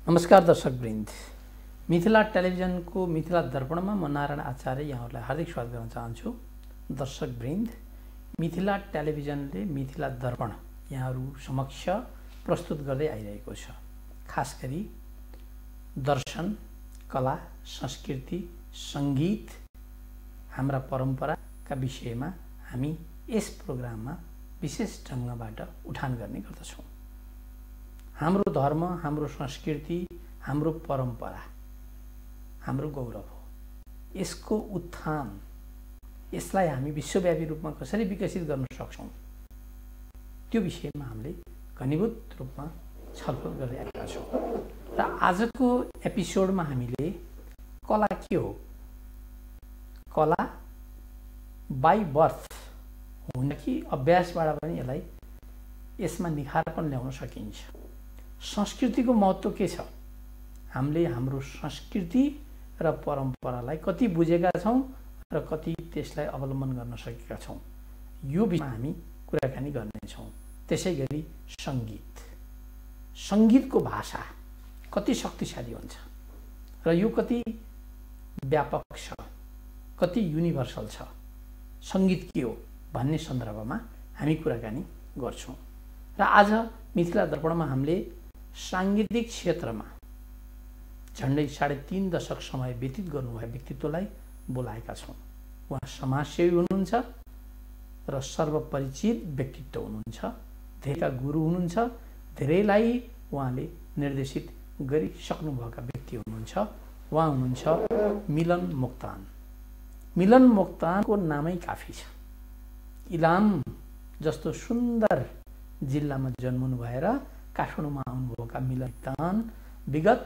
नमस्कार दर्शकवृन्द, मिथिला टेलिभिजनको मिथिला दर्पणमा म नारायण आचार्य यहाँहरूलाई हार्दिक स्वागत गर्न चाहन्छु। दर्शकवृन्द, मिथिला टेलिभिजनले मिथिला दर्पण यहाँहरू समक्ष प्रस्तुत गर्दै आइरहेको छ। खास गरी दर्शन, कला, संस्कृति, सङ्गीत, हाम्रा परम्पराका विषयमा हामी यस प्रोग्राममा विशेष ढङ्गबाट उठान गर्ने गर्दछौँ। हाम्रो धर्म, हाम्रो संस्कृति, हाम्रो परम्परा हाम्रो गौरव हो। यसको उत्थान, यसलाई हामी विश्वव्यापी रूपमा कसरी विकसित गर्न सक्छौँ, त्यो विषयमा हामीले घनीभूत रूपमा छलफल गरिरहेका छौँ। र आजको एपिसोडमा हामीले कला के हो, कला बाई बर्थ हुन कि अभ्यासबाट पनि यसमा निखारपन ल्याउन सकिन्छ, संस्कृतिको महत्त्व के छ, हामीले हाम्रो संस्कृति र परम्परालाई कति बुझेका छौँ र कति त्यसलाई अवलम्बन गर्न सकेका छौँ, यो विषयमा हामी कुराकानी गर्नेछौँ। त्यसै गरी सङ्गीत, सङ्गीतको भाषा कति शक्तिशाली हुन्छ र यो कति व्यापक छ, कति युनिभर्सल छ, सङ्गीत के हो भन्ने सन्दर्भमा हामी कुराकानी गर्छौँ। र आज मिथिला दर्पणमा हामीले साङ्गीतिक क्षेत्रमा झन्डै 3.5 दशक समय व्यतीत गर्नुभयो व्यक्तित्वलाई बोलाएका छौँ। उहाँ समाजसेवी हुनुहुन्छ र सर्वपरिचित व्यक्तित्व हुनुहुन्छ, धेरैका गुरु हुनुहुन्छ, धेरैलाई उहाँले निर्देशित गरिसक्नुभएका व्यक्ति हुनुहुन्छ। उहाँ हुनुहुन्छ मिलन मोक्तान। मिलन मोक्तानको नामै काफी छ। इलाम जस्तो सुन्दर जिल्लामा जन्मनु भएर काठमाडौँमा आउनुभएका मिलन मोक्तान विगत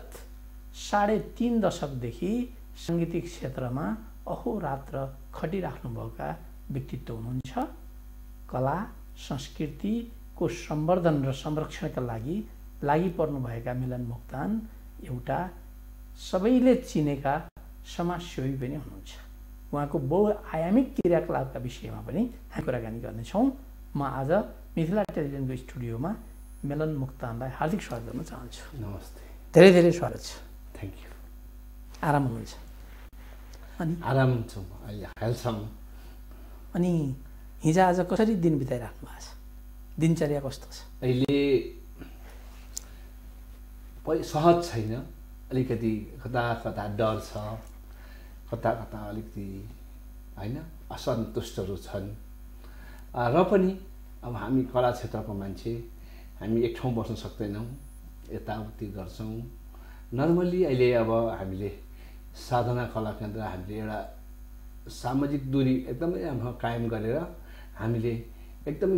3.5 दशकदेखि साङ्गीतिक क्षेत्रमा अहोरात्र खटिराख्नुभएका व्यक्तित्व हुनुहुन्छ। कला संस्कृतिको सम्वर्धन र संरक्षणका लागि पर्नुभएका मिलन मोक्तान एउटा सबैले चिनेका समाजसेवी पनि हुनुहुन्छ। उहाँको बहुआयामिक क्रियाकलापका विषयमा पनि हामी कुराकानी गर्नेछौँ। म आज मिथिला टेलिभिजनको स्टुडियोमा मिलन मोक्तानलाई हार्दिक स्वागत गर्न चाहन्छु। नमस्ते, धेरै धेरै स्वागत छ। Thank you. आराम हुनुहुन्छ? अनि आराम छु अहिले हालसम्म। अनि हिजो आज कसरी दिन बिताइराख्नु भएको छ? दिनचर्या कस्तो छ? अहिले सहज छैन, अलिकति कता कता डर छ, कता कता अलिकति होइन असन्तुष्टहरू छन्। र पनि अब हामी कला क्षेत्रको मान्छे, हामी एक ठाउँ बस्न सक्दैनौँ, यताउति गर्छौँ। नर्मल्ली अहिले अब हामीले साधना कला केन्द्र हामीले एउटा सामाजिक दूरी एकदमै राम्रो कायम गरेर हामीले एकदमै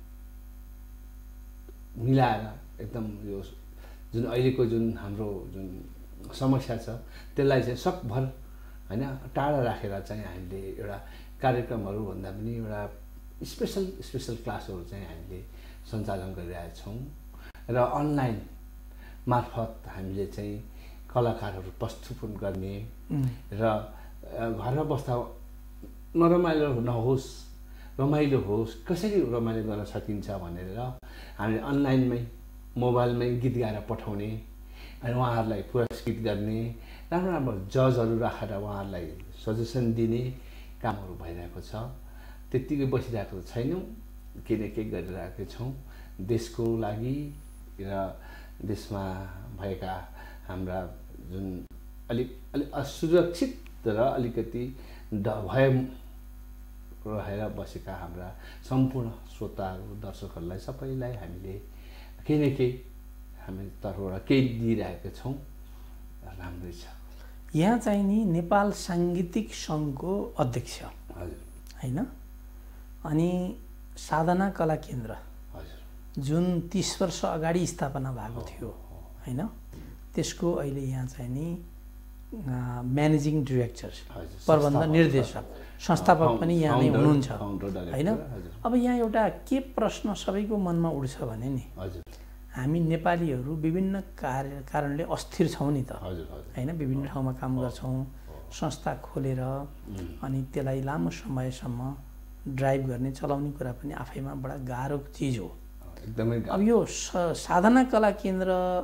मिलाएर एकदम यो जुन अहिलेको जुन हाम्रो जुन समस्या छ त्यसलाई चाहिँ सकभर होइन टाढा राखेर चाहिँ हामीले एउटा कार्यक्रमहरू भन्दा पनि एउटा स्पेसल क्लासहरू चाहिँ हामीले सञ्चालन गरिरहेका छौँ। र अनलाइन मार्फत हामीले चाहिँ कलाकारहरू प्रस्तुत गर्ने र घरमा बस्दा नरमाइलो नहोस्, रमाइलो होस्, कसरी रमाइलो गर्न सकिन्छ भनेर हामीले अनलाइनमै मोबाइलमै गीत गाएर पठाउने अनि उहाँहरूलाई पुरस्कृत गर्ने, राम्रो राम्रो जजहरू राखेर उहाँहरूलाई सजेसन दिने कामहरू भइरहेको छ। त्यत्तिकै बसिरहेको छैनौँ, केही न केही गरिरहेकै छौँ देशको लागि र देशमा भएका हाम्रा जुन अलिक असुरक्षित र अलिकति भय रहेर बसेका हाम्रा सम्पूर्ण श्रोताहरू, दर्शकहरूलाई सबैलाई हामीले केही न केही हामी तर्फबाट केही दिइरहेका छौँ। राम्रै छ। यहाँ चाहिँ नि नेपाल साङ्गीतिक सङ्घको अध्यक्ष होइन, अनि साधना कला केन्द्र जुन 30 वर्ष अगाडि स्थापना भएको थियो होइन, त्यसको अहिले यहाँ चाहिँ नि म्यानेजिङ डिरेक्टर, प्रबन्ध निर्देशक, संस्थापक पनि यहाँ नै हुनुहुन्छ होइन। अब यहाँ एउटा के प्रश्न सबैको मनमा उठ्छ भने नि, हामी नेपालीहरू विभिन्न कारणले अस्थिर छौँ नि त होइन, विभिन्न ठाउँमा काम गर्छौँ, संस्था खोलेर अनि त्यसलाई लामो समयसम्म ड्राइभ गर्ने, चलाउने कुरा पनि आफैमा बडा गाह्रो चिज हो एकदमै। अब यो साधना कला केन्द्र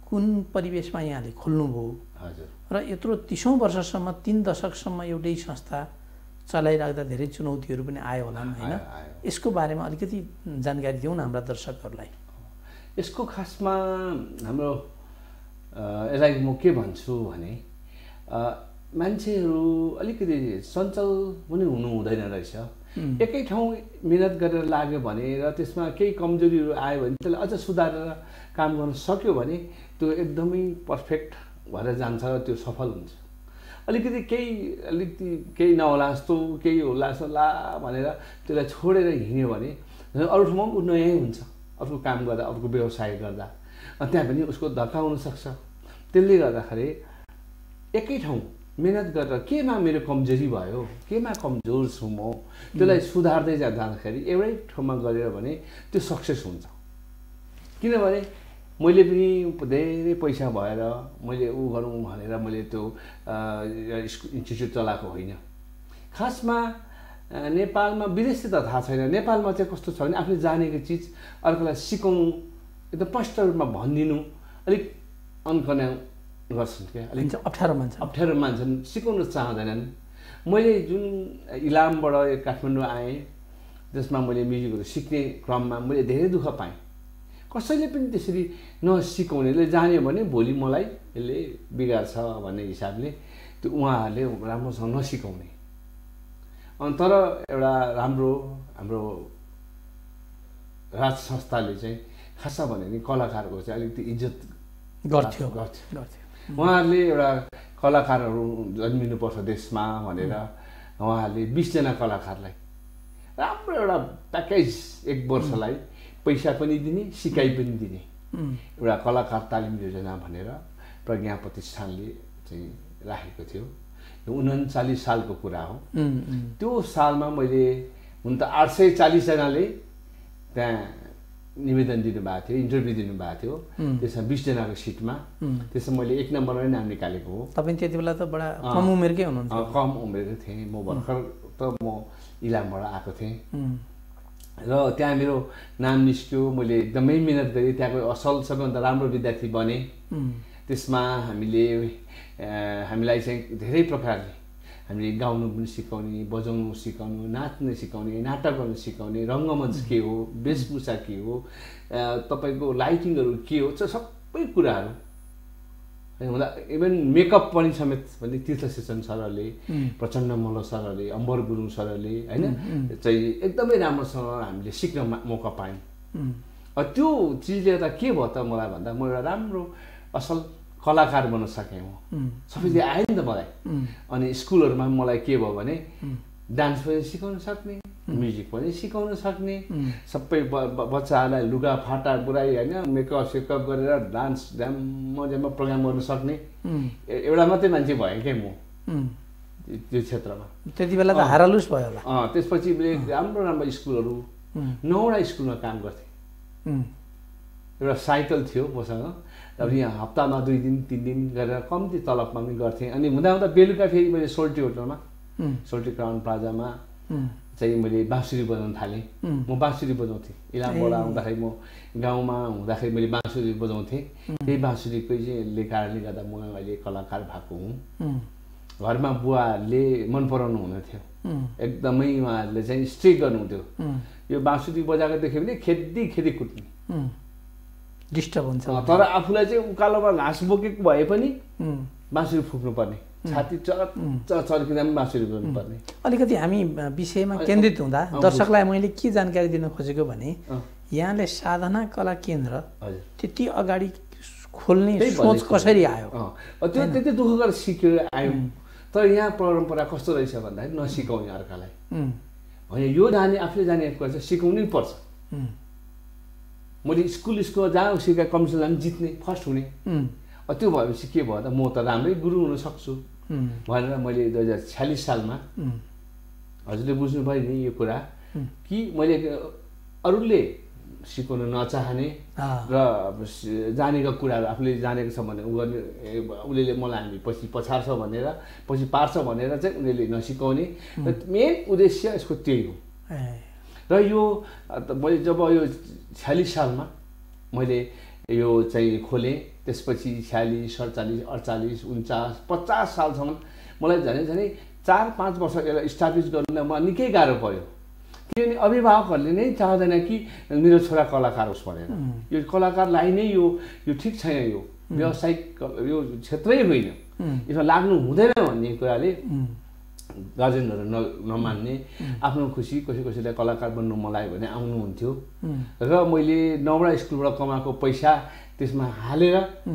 कुन परिवेशमा यहाँले खोल्नुभयो हजुर र यत्रो 30औं वर्षसम्म 3 दशकसम्म एउटै संस्था चलाइराख्दा धेरै चुनौतीहरू पनि आयो होला हैन यसको बारेमा अलिकति जानकारी दिउँ न हाम्रा दर्शकहरूलाई यसको खासमा हाम्रो यसलाई म के भन्छु भने मान्छेहरू अलिकति चञ्चल पनि हुनु हुँदैन रहेछ एकै ठाउँ मेहनत गरेर लाग्यो भने र त्यसमा केही कमजोरीहरू आयो भने त्यसलाई अझ सुधारेर काम गर्न सक्यो भने त्यो एकदमै पर्फेक्ट भएर जान्छ र त्यो सफल हुन्छ अलिकति केही नहोला जस्तो केही होला जस्तो ला भनेर त्यसलाई छोडेर हिँड्यो भने अरू ठाउँमा पनि नयाँ हुन्छ अर्को काम गर्दा अर्को व्यवसाय गर्दा त्यहाँ पनि उसको धक्का हुनसक्छ त्यसले गर्दाखेरि एकै ठाउँ मेहनत गरेर केमा मेरो कमजोरी भयो केमा कमजोर छु म त्यसलाई सुधार्दै जाँदाखेरि एउटै ठाउँमा गरेर भने त्यो सक्सेस हुन्छ किनभने मैले पनि धेरै पैसा भएर मैले ऊ गरौँ भनेर मैले त्यो इन्स्टिट्युट चलाएको होइन खासमा नेपालमा विदेश त थाहा छैन नेपालमा चाहिँ कस्तो छ भने आफूले जानेको चिज अर्कोलाई सिकाउनु एकदम प्रष्ट रूपमा भनिदिनु अलिक अनकन्या गर्छन् क्या अलिक अप्ठ्यारो मान्छन् सिकाउन चाहँदैनन् मैले जुन इलामबाट काठमाडौँ आएँ जसमा मैले म्युजिकहरू सिक्ने क्रममा मैले धेरै दुःख पाएँ कसैले पनि त्यसरी नसिकाउनेले जान्यो भने भोलि मलाई यसले बिगार्छ भन्ने हिसाबले त्यो उहाँहरूले राम्रोसँग नसिकाउने अनि तर एउटा राम्रो हाम्रो राज संस्थाले चाहिँ खासमा भन्यो भने कलाकारको चाहिँ अलिकति इज्जत गर्थ्यो उहाँहरूले एउटा कलाकारहरू जन्मिनुपर्छ देशमा भनेर उहाँहरूले 20 जना कलाकारलाई राम्रो एउटा प्याकेज 1 वर्षलाई पैसा पनि दिने सिकाइ पनि दिने एउटा कलाकार तालिम योजना भनेर प्रज्ञा प्रतिष्ठानले चाहिँ राखेको थियो यो 39 सालको कुरा हो त्यो सालमा मैले हुन त 840 जनाले त्यहाँ निवेदन दिनुभएको थियो इन्टरभ्यू दिनुभएको थियो त्यसमा 20 जनाको सिटमा त्यसमा मैले 1 नम्बरमै नाम निकालेको हो तपाईं त्यति बेला त बडा कम उमेरकै हुनुहुन्छ कम उमेरकै थिएँ म भर्खर त म इलामबाट आएको थिएँ र त्यहाँ मेरो नाम निस्क्यो मैले एकदमै मेहनत गरेँ त्यहाँको असल सबैभन्दा राम्रो विद्यार्थी बने त्यसमा हामीलाई चाहिँ धेरै प्रकारले हामीले गाउनु पनि सिकाउने बजाउनु सिकाउनु नाच्न सिकाउने नाटक गर्न सिकाउने रङ्गमञ्च के हो वेशभूषा के हो तपाईँको लाइटिङहरू के हो सबै कुराहरू हुँदा इभन मेकअप पनि समेत भने तीर्थसेसन सरले प्रचण्ड मल्ल सरले अम्बर गुरुङ सरले हैन चाहिँ एकदमै राम्रोसँग हामीले सिक्न मौका पायौँ त्यो चिजले गर्दा के भयो त मलाई भन्दा म एउटा राम्रो असल कलाकार बन्न सकेँ म सबैले आयो नि त मलाई अनि स्कुलहरूमा मलाई के भयो भने डान्स पनि सिकाउन सक्ने म्युजिक पनि सिकाउन सक्ने सबै बच्चाहरूलाई लुगा फाटा बुराई हैन मेकअप सेकअप गरेर डान्स ड्याममा प्रोग्राम गर्न सक्ने एउटा मात्रै मान्छे भएँ क्या म त्यो क्षेत्रमा त्यति बेला त हारालुस भयो होला त्यसपछि मैले राम्रो राम्रो स्कुलहरू 9वटा स्कुलमा काम गर्थेँ एउटा साइकल थियो मसँग अब यहाँ हप्तामा 2 दिन 3 दिन गरेर कम्ती तलबमा पनि गर्थेँ अनि हुँदा बेलुका फेरि मैले सोल्टी होटलमा सोल्टी क्राउन प्लाजामा चाहिँ मैले बाँसुरी बजाउन थालेँ म बाँसुरी बजाउँथेँ इलामबाट आउँदाखेरि म गाउँमा हुँदाखेरि मैले बाँसुरी बजाउँथेँ त्यही बाँसुरीकै चाहिँ कारणले गर्दा म अहिले कलाकार भएको हुँ घरमा बुवाले मन पराउनु हुन्थ्यो एकदमै उहाँहरूले चाहिँ स्ट्रिक गर्नुहुन्थ्यो यो बाँसुरी बजाएको देख्यो भने खेदी कुट्ने डिस्टर्ब हुन्छ तर आफूलाई चाहिँ उकालोमा घाँस बोकेको भए पनि बाँसुरी फुक्नु पर्ने छाती चर्किँदा पनि बाँसुरी बजाउनु पर्ने अलिकति हामी विषयमा केन्द्रित हुँदा दर्शकलाई मैले के जानकारी दिन खोजेको भने यहाँले साधना कला केन्द्र त्यति अगाडि खोल्ने सोच कसरी आयो त्यो त्यति दुःख गरेर सिकेर आयौँ तर यहाँ परम्परा कस्तो रहेछ भन्दाखेरि नसिकाउने अर्कालाई होइन यो जाने आफूले जाने कुरा चाहिँ सिकाउनै पर्छ मैले स्कुलमा जहाँ सिकाए कम्पिटिसनमा पनि जित्ने फर्स्ट हुने त्यो भएपछि के भयो त म त राम्रै गुरु हुन सक्छु भनेर मैले 2046 सालमा हजुरले बुझ्नुभयो नि यो कुरा कि मैले अरूले सिकाउन नचाहने र जानेको कुराहरू आफूले जानेको छ भने उसले मलाई हामी पछि पछार्छ भनेर पछि पार्छ भनेर चाहिँ उनीहरूले नसिकाउने मेन उद्देश्य यसको त्यही हो र यो मैले जब यो 46 सालमा मैले यो चाहिँ खोलेँ। त्यसपछि 46, 47, 48, 49, 50 सालसम्म मलाई झनै 4-5 वर्ष यसलाई इस्टाब्लिस गर्नलाई मलाई निकै गाह्रो पर्यो। किनभने अभिभावकहरूले नै चाहँदैन कि मेरो छोरा कलाकार होस् भनेर। यो कलाकारलाई नै यो ठिक छैन, यो व्यावसायिक यो क्षेत्रै होइन, यसमा लाग्नु हुँदैन भन्ने कुराले गार्जेनहरू नमान्ने। आफ्नो खुसी कसैलाई कलाकार बन्नु मन लाग्यो भने आउनुहुन्थ्यो र मैले नौवटा स्कुलबाट कमाएको पैसा त्यसमा हालेर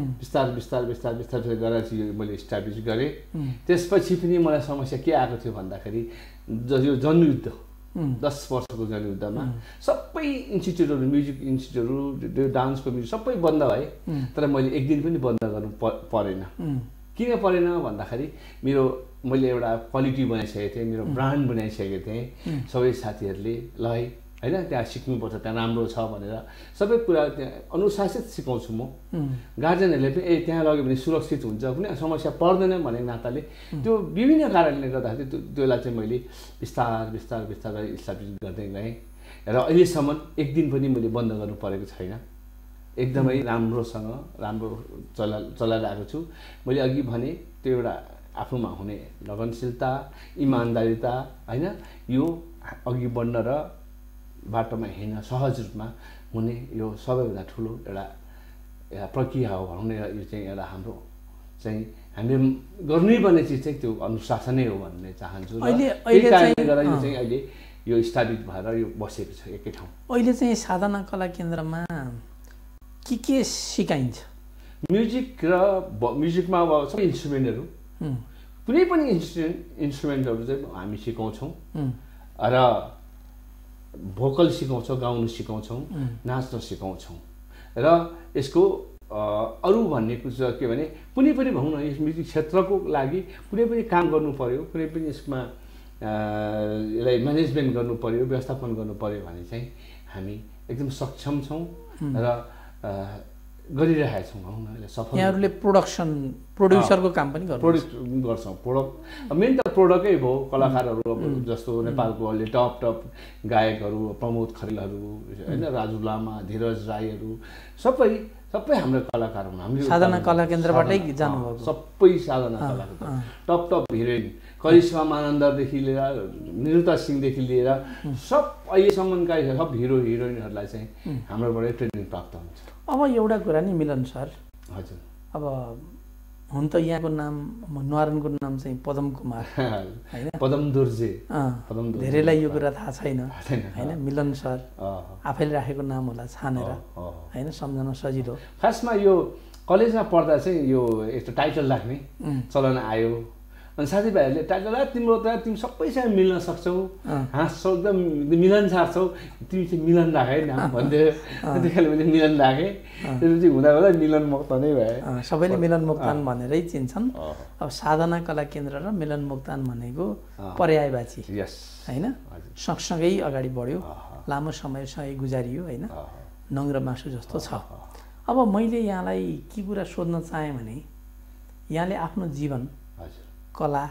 बिस्तार गरेर चाहिँ मैले इस्टाब्लिस गरेँ। त्यसपछि पनि मलाई समस्या के आएको थियो भन्दाखेरि यो जनयुद्ध 10 वर्षको जनयुद्धमा सबै इन्स्टिट्युटहरू, म्युजिक इन्स्टिट्युटहरू, डान्सको म्युजिक सबै बन्द भए। तर मैले एक दिन पनि बन्द गर्नु परेन। किन परेन भन्दाखेरि मैले एउटा क्वालिटी बनाइसकेको थिएँ, मेरो ब्रान्ड बनाइसकेको थिएँ। सबै साथीहरूले ल है होइन त्यहाँ सिक्नुपर्छ, त्यहाँ राम्रो छ भनेर सबै कुरा त्यहाँ अनुशासित सिकाउँछु म। गार्जेनहरूले पनि त्यहाँ लग्यो भने सुरक्षित हुन्छ, कुनै समस्या पर्दैन भनेको नाताले त्यो विभिन्न कारणले गर्दाखेरि त्यसलाई चाहिँ मैले बिस्तार इस्टाब्लिस गर्दै गएँ र अहिलेसम्म एक दिन पनि मैले बन्द गर्नु परेको छैन। एकदमै राम्रोसँग चलाइरहेको छु। मैले अघि भने त्यो एउटा आफूमा हुने लगनशीलता, इमान्दारिता होइन, यो अघि बढ्न र बाटोमा हिँड्न सहज रूपमा हुने यो सबैभन्दा ठुलो एउटा प्रक्रिया हो भनौँ न। यो चाहिँ एउटा हाम्रो चाहिँ हामीले गर्नै पर्ने चिज चाहिँ त्यो अनुशासनै हो भन्ने चाहन्छु। अहिले अहिले यो स्टाब्लिस भएर यो बसेको छ एकै ठाउँ। अहिले चाहिँ साधना कला केन्द्रमा के सिकाइन्छ? म्युजिकमा अब सबै इन्स्ट्रुमेन्टहरू, कुनै पनि इन्स्ट्रुमेन्टहरू चाहिँ हामी सिकाउँछौँ र भोकल सिकाउँछौँ, गाउनु सिकाउँछौँ, नाच्न सिकाउँछौँ र यसको अरू भन्ने कुरा के भने कुनै पनि भनौँ न यस म्युजिक क्षेत्रको लागि कुनै पनि काम गर्नु पर्यो, कुनै पनि यसमा यसलाई म्यानेजमेन्ट गर्नु पर्यो, व्यवस्थापन गर्नु पर्यो भने चाहिँ हामी एकदम सक्षम छौँ र गरिरहेका छौँ भनौँ न। सफल यहाँहरूले प्रोड्युसरको काम पनि गर्छौँ। मेन त प्रोडक्टै भयो। कलाकारहरू जस्तो नेपालको अहिले टप गायकहरू प्रमोद खरेलहरू होइन, राजु लामा, धीरज राईहरू सबै हाम्रो कलाकार हुन्। हामीले साधना कला केन्द्रबाटै जानुभएको सबै साधना कला केन्द्र टप हिरोइन करिश्मा मानन्दरदेखि लिएर निरुता सिंहदेखि लिएर सब अहिलेसम्मका सब हिरो हिरोइनहरूलाई चाहिँ हाम्रोबाटै ट्रेनिङ प्राप्त हुन्छ। अब एउटा कुरा नि मिलन सर, हजुर, अब हुन त यहाँको नाम न्वारानको नाम चाहिँ पदम कुमार होइन, पदम दुर्जे, धेरैलाई यो कुरा थाहा छैन होइन। मिलन सर आफैले राखेको नाम होला छानेर होइन, सम्झन सजिलो। खासमा यो कलेजमा पढ्दा चाहिँ यो यस्तो टाइटल राख्ने चलन आयो अनि साथीभाइहरूले टाइटल तिमी सबैसँग मिल्न सक्छौ, हाँस्छौ, एकदम मिलन सार्छौ, तिमी चाहिँ मिलन राखे नाम भन्थ्यो। त्यतिखेर मैले मिलन राखेँ। त्यो चाहिँ हुँदा मिलन मोक्तान नै भए। सबैले मिलन मोक्तान भनेरै चिन्छन्। अब साधना कला केन्द्र र मिलन मोक्तान भनेको पर्यायवाची होइन, सँगसँगै अगाडि बढ्यो, लामो समयसँगै गुजारियो होइन, नङ्ग्र मासु जस्तो छ। अब मैले यहाँलाई के कुरा सोध्न चाहेँ भने यहाँले आफ्नो जीवन कला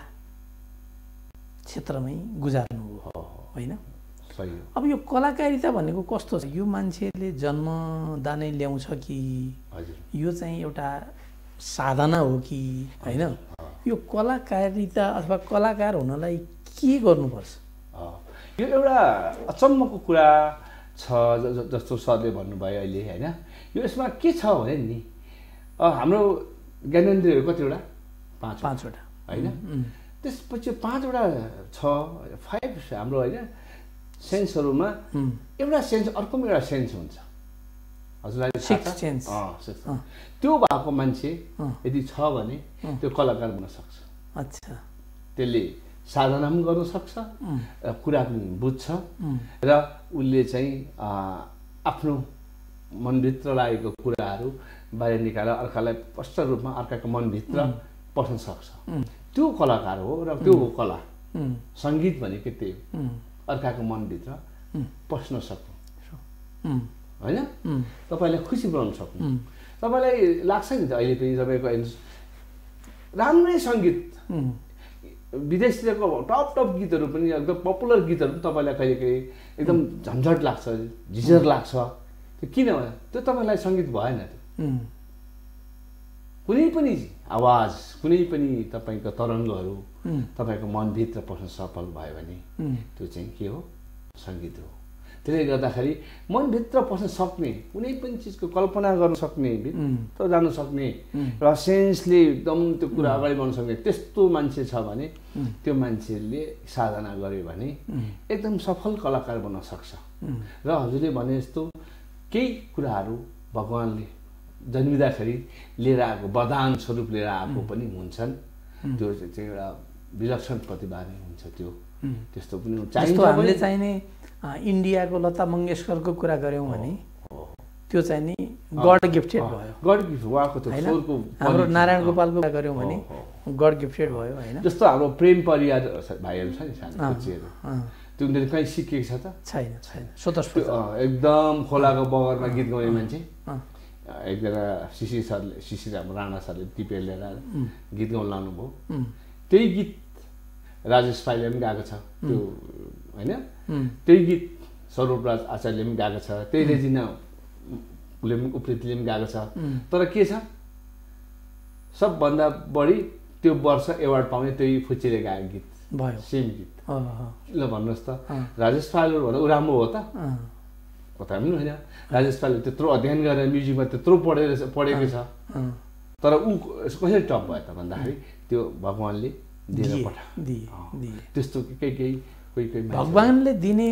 क्षेत्रमै गुजार्नु होइन। अब यो कलाकारिता भनेको कस्तो छ? यो मान्छेले जन्मदानै ल्याउँछ कि यो चाहिँ एउटा साधना हो कि होइन? यो कलाकारिता अथवा कलाकार हुनलाई के गर्नुपर्छ? यो एउटा अचम्मको कुरा छ जस्तो सरले भन्नुभयो अहिले होइन। यो यसमा के छ भने नि हाम्रो ज्ञानेन्द्रियहरू कतिवटा? पाँचवटा होइन। त्यसपछि 5वटा छ 5 हाम्रो होइन सेन्सहरूमा। एउटा सेन्स अर्कोमा एउटा सेन्स हुन्छ। हजुरलाई त्यो भएको मान्छे यदि छ भने त्यो कलाकार बन्न सक्छ। अच्छा, त्यसले साधना पनि गर्न सक्छ र कुरा पनि बुझ्छ र उसले चाहिँ आफ्नो मनभित्र लागेको कुराहरू बाहिर निकालेर अर्कालाई स्पष्ट रूपमा अर्काको मनभित्र पस्न सक्छ। त्यो कलाकार हो र त्यो हो कला। सङ्गीत भनेको त्यही हो, अर्काको मनभित्र पस्न सक्नु होइन, तपाईँलाई खुसी बनाउन सक्नु। तपाईँलाई लाग्छ नि त अहिले पनि तपाईँको राम्रै सङ्गीत विदेशतिरको टप गीतहरू पनि एकदम पपुलर गीतहरू पनि तपाईँलाई कहिले कहिले एकदम झन्झट लाग्छ, झिझर लाग्छ। त्यो किन भयो? त्यो तपाईँलाई सङ्गीत भएन, त्यो कुनै पनि आवाज कुनै पनि तपाईँको तरङ्गहरू तपाईँको मनभित्र पस्न सफल भयो भने त्यो चाहिँ के हो सङ्गीत हो त्यसले गर्दाखेरि मनभित्र पस्न सक्ने कुनै पनि चिजको कल्पना गर्न सक्ने भित्र जान सक्ने र सेन्सले एकदम त्यो कुरा अगाडि बढ्न सक्ने त्यस्तो मान्छे छ भने त्यो मान्छेले साधना गर्यो भने एकदम सफल कलाकार बन्न सक्छ र हजुरले भने जस्तो केही कुराहरू भगवानले जन्मिँदाखेरि लिएर आएको वरदान स्वरूप लिएर आएको पनि हुन्छन् त्यो चाहिँ एउटा विलक्षण प्रतिभा नै हुन्छ त्यो त्यस्तो पनि चाहिन्छ हामीले चाहिने इन्डियाको लता मङ्गेशकरको कुरा गऱ्यौँ भने त्यो चाहिँ नि गड गिफ्टेड भयो गड गिफ्ट उहाँको त्यो स्वरको हाम्रो नारायण गोपालको कुरा गऱ्यौँ भने गड गिफ्टेड भयो हैन जस्तो हाम्रो प्रेम परियार भाइहरू छ नि सानो बच्चीहरू त्यो उनीहरूले कहीँ सिकेको छ त छैन स्वतस्फूर्त एकदम खोलाको बगरमा गीत गाउने मान्छे एकजना शिशिर हाम्रो राणा सरले टिपेर लिएर गीत गाउन लानुभयो त्यही गीत राजेश पाइले पनि गाएको छ त्यो होइन त्यही गीत स्वरूपराज आचार्यले पनि गाएको छ त्यही रेजिना उप्रेतीले पनि गाएको छ तर के छ सबभन्दा बढी त्यो वर्ष एवार्ड पाउने त्यही फुच्चीले गाएको गीत भयो सेम गीत ल भन्नुहोस् त राजेश पाइले भन्दा ऊ राम्रो हो त पत्ता पनि होइन राजेश पाइले त्यत्रो अध्ययन गरेर म्युजिकमा त्यत्रो पढेको छ तर ऊ कसरी टप भयो त भन्दाखेरि त्यो भगवानले दिएर पठाए त्यस्तो कोही भगवानले दिने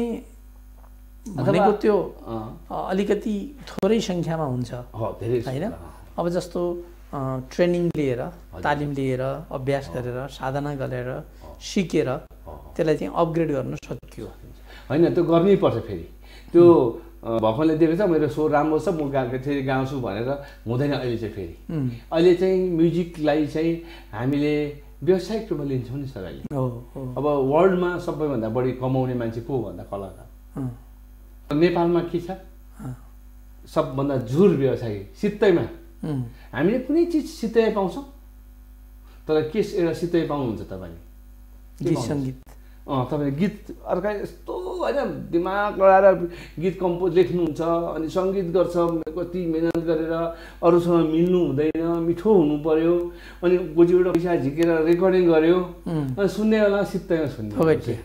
भनेको त्यो अलिकति थोरै सङ्ख्यामा हुन्छ होइन अब जस्तो ट्रेनिङ लिएर तालिम लिएर अभ्यास गरेर साधना गरेर सिकेर त्यसलाई चाहिँ अपग्रेड गर्न सकियो होइन त्यो गर्नै पर्छ फेरि त्यो भगवानले दिएको छ मेरो स्वर राम्रो छ म फेरि गाउँछु भनेर हुँदैन अहिले चाहिँ फेरि अहिले चाहिँ म्युजिकलाई चाहिँ हामीले व्यावसायिक रूपमा लिन्छौँ नि सर अहिले अब वर्ल्डमा सबैभन्दा बढी कमाउने मान्छे को भन्दा कलाकार नेपालमा के छ सबभन्दा झुर व्यवसाय सित्तैमा हामीले कुनै चिज सित्तै पाउँछौँ तर के एउटा सित्तै पाउनुहुन्छ तपाईँले गीत सङ्गीत तपाईँले गीत अर्का यस्तो होइन दिमाग लगाएर गीत कम्पोज लेख्नुहुन्छ अनि सङ्गीत गर्छ कति मिहिनेत गरेर अरूसँग मिल्नु हुँदैन मिठो हुनु पर्यो अनि गोजीबाट पैसा झिकेर रेकर्डिङ गर्यो अनि सुन्नेवाला सित्तैमा सुन्ने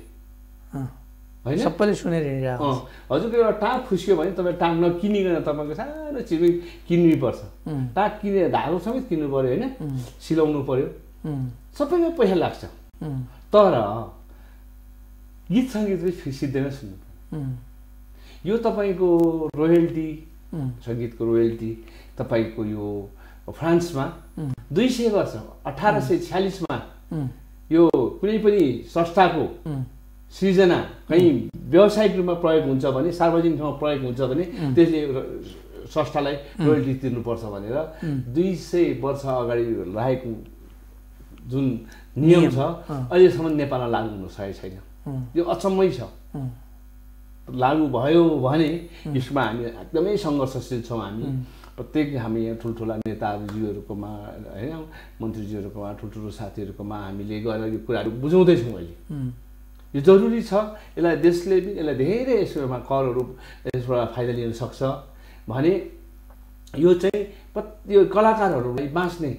होइन सबैले सुनेर हिँडिरहेको हजुरको एउटा टाँग फुस्क्यो भने तपाईँ टाँग नकिनिकन तपाईँको सानो चिजै किन्नै पर्छ टाँग किनेर धागो समेत किन्नु पर्यो होइन सिलाउनु पर्यो सबैमा पैसा लाग्छ तर गीत सङ्गीत चाहिँ सिद्धैमा सुन्नु यो तपाईँको रोयल्टी सङ्गीतको रोयल्टी तपाईँको यो फ्रान्समा 200 वर्ष 1846मा यो कुनै पनि संस्थाको सृजना कहीँ व्यावसायिक रूपमा प्रयोग हुन्छ भने सार्वजनिक ठाउँमा प्रयोग हुन्छ भने त्यसले संस्थालाई रोयल्टी तिर्नुपर्छ भनेर 200 वर्ष अगाडि रहेको जुन नियम छ अहिलेसम्म नेपालमा लागू हुन सकेको छैन यो अचम्मै छ लागू भयो भने यसमा हामी एकदमै सङ्घर्षशील छौँ हामी प्रत्येक हामी यहाँ ठुल्ठुला नेताजीहरूकोमा होइन मन्त्रीजीहरूकोमा ठुल्ठुलो साथीहरूकोमा हामीले गएर यो कुराहरू बुझाउँदैछौँ अहिले यो जरुरी छ यसलाई देशले पनि यसलाई धेरै यसमा करहरू यसबाट फाइदा लिन सक्छ भने यो चाहिँ यो कलाकारहरूलाई बाँच्ने